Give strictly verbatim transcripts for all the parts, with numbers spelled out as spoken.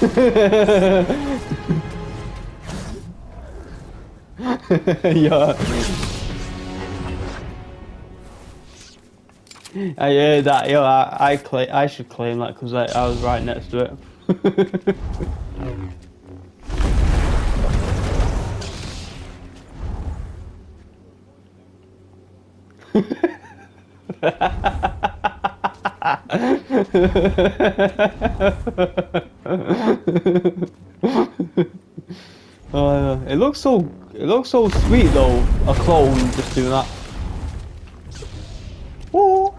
Yeah. I heard that. Yo, I I, claim, I should claim that because I, I was right next to it. Uh, it looks so it looks so sweet though, a clone just doing that. Oh,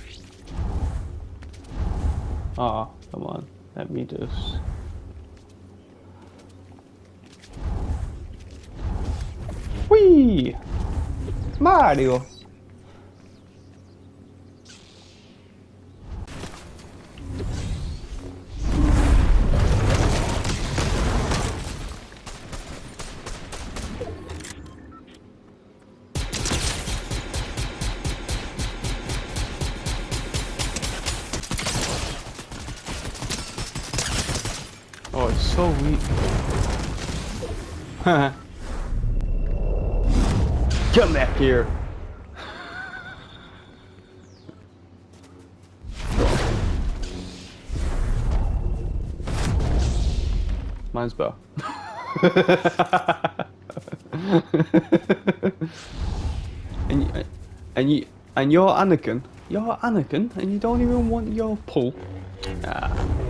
ah, come on, let me just. Whee! Mario! Oh, it's so weak. Come back here. Mine's better. and you, and you and you're Anakin. You're Anakin, and you don't even want your pull. Ah.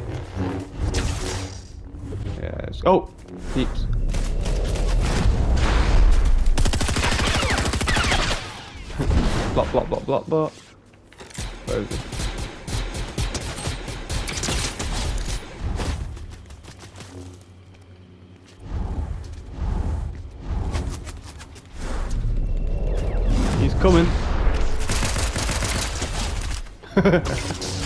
Yes. Oh, peeps. Block, block, block, block, block. Where is it? He's coming.